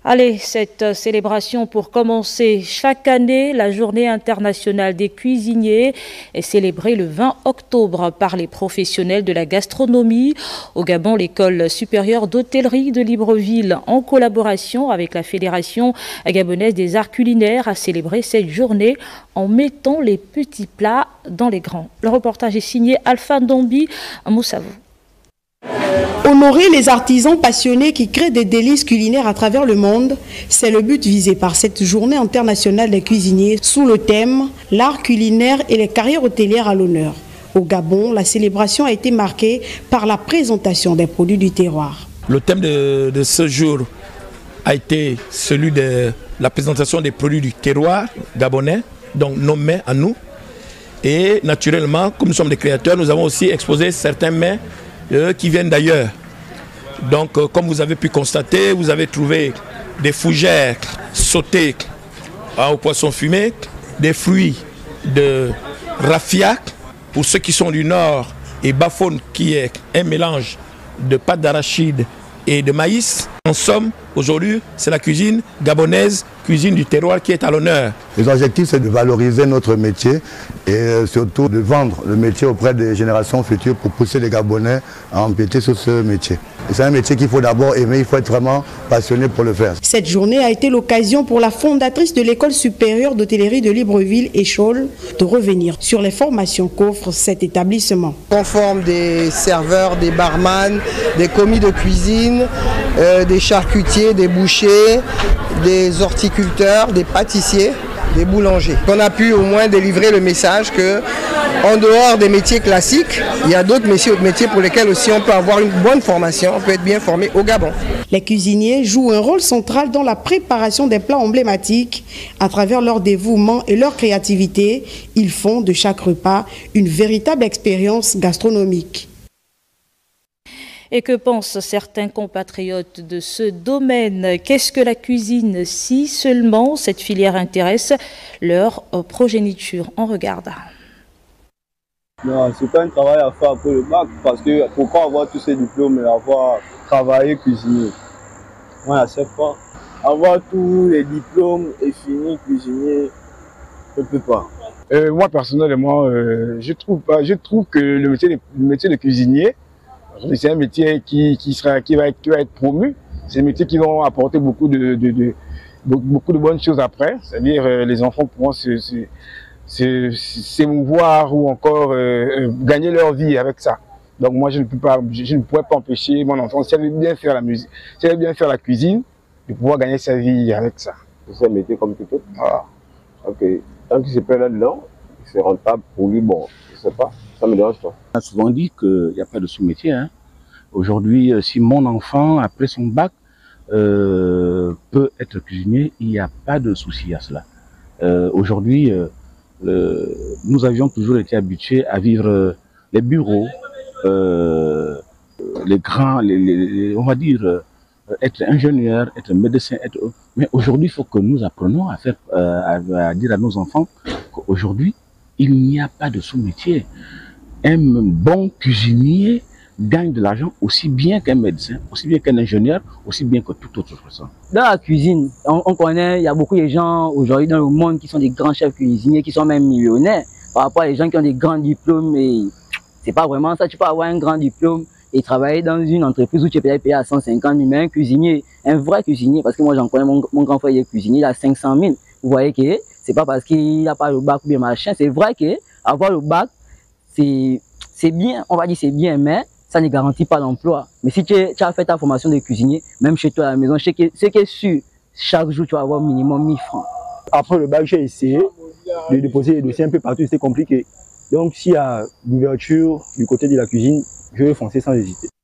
Allez, cette célébration pour commencer chaque année, la journée internationale des cuisiniers est célébrée le 20 octobre par les professionnels de la gastronomie. Au Gabon, l'école supérieure d'hôtellerie de Libreville, en collaboration avec la Fédération gabonaise des arts culinaires, a célébré cette journée en mettant les petits plats dans les grands. Le reportage est signé Alpha Ndombi Moussavou. Honorer les artisans passionnés qui créent des délices culinaires à travers le monde, c'est le but visé par cette journée internationale des cuisiniers sous le thème « L'art culinaire et les carrières hôtelières à l'honneur ». Au Gabon, la célébration a été marquée par la présentation des produits du terroir. Le thème de ce jour a été celui de la présentation des produits du terroir gabonais, donc nos mets à nous. Et naturellement, comme nous sommes des créateurs, nous avons aussi exposé certains mets qui viennent d'ailleurs. Donc, comme vous avez pu constater, vous avez trouvé des fougères sautées au poisson fumé, des fruits de raffia, pour ceux qui sont du nord, et bafone qui est un mélange de pâte d'arachide et de maïs. En somme, aujourd'hui, c'est la cuisine gabonaise, cuisine du terroir qui est à l'honneur. Les objectifs, c'est de valoriser notre métier et surtout de vendre le métier auprès des générations futures pour pousser les Gabonais à empiéter sur ce métier. C'est un métier qu'il faut d'abord aimer, il faut être vraiment passionné pour le faire. Cette journée a été l'occasion pour la fondatrice de l'école supérieure d'hôtellerie de Libreville, Échol, de revenir sur les formations qu'offre cet établissement. On forme des serveurs, des barman, des commis de cuisine, des charcutiers, des bouchers, des horticulteurs, des pâtissiers, des boulangers. On a pu au moins délivrer le message que, en dehors des métiers classiques, il y a d'autres métiers pour lesquels aussi on peut avoir une bonne formation, on peut être bien formé au Gabon. Les cuisiniers jouent un rôle central dans la préparation des plats emblématiques. À travers leur dévouement et leur créativité, ils font de chaque repas une véritable expérience gastronomique. Et que pensent certains compatriotes de ce domaine? Qu'est-ce que la cuisine si seulement cette filière intéresse leur progéniture? On regarde. Non, c'est pas un travail à faire après le bac, parce que pourquoi avoir tous ces diplômes et avoir travaillé cuisinier? Moi, je sais pas. Avoir tous les diplômes et finir cuisinier, je ne peux pas. Moi, personnellement, je trouve que le métier de cuisinier, c'est un métier qui va être promu. C'est un métier qui va apporter beaucoup de bonnes choses après. C'est-à-dire les enfants pourront s'émouvoir ou encore gagner leur vie avec ça. Donc moi je ne pourrais pas empêcher mon enfant, si elle veut bien faire la musique, si elle veut bien faire la cuisine, de pouvoir gagner sa vie avec ça. C'est un métier comme tout autre. Ah. Ok. Tant qu'il se paie là-dedans, c'est rentable pour lui, bon, je sais pas. Ça me dérange pas. On a souvent dit qu'il n'y a pas de sous-métier. Hein. Aujourd'hui, si mon enfant, après son bac, peut être cuisinier, il n'y a pas de souci à cela. Aujourd'hui, nous avions toujours été habitués à vivre les bureaux, les grands, on va dire, être ingénieur, être médecin, mais aujourd'hui, il faut que nous apprenions à dire à nos enfants qu'aujourd'hui, il n'y a pas de sous-métier. Un bon cuisinier gagne de l'argent aussi bien qu'un médecin, aussi bien qu'un ingénieur, aussi bien que toute autre personne. Dans la cuisine, on connaît, il y a beaucoup de gens aujourd'hui dans le monde qui sont des grands chefs cuisiniers, qui sont même millionnaires, par rapport à des gens qui ont des grands diplômes. Et c'est pas vraiment ça, tu peux avoir un grand diplôme et travailler dans une entreprise où tu es peut-être payé à 150 000, mais un cuisinier, un vrai cuisinier, parce que moi j'en connais, mon grand frère il est cuisinier, il a 500 000. Vous voyez que c'est pas parce qu'il n'a pas le bac ou bien machin, c'est vrai que avoir le bac, c'est bien, on va dire c'est bien, mais ça ne garantit pas l'emploi. Mais si tu as fait ta formation de cuisinier, même chez toi à la maison, c'est que sûr, chaque jour tu vas avoir minimum 1000 francs. Après le bac, j'ai essayé de déposer les dossiers un peu partout, c'était compliqué. Donc s'il y a l'ouverture du côté de la cuisine, je vais foncer sans hésiter.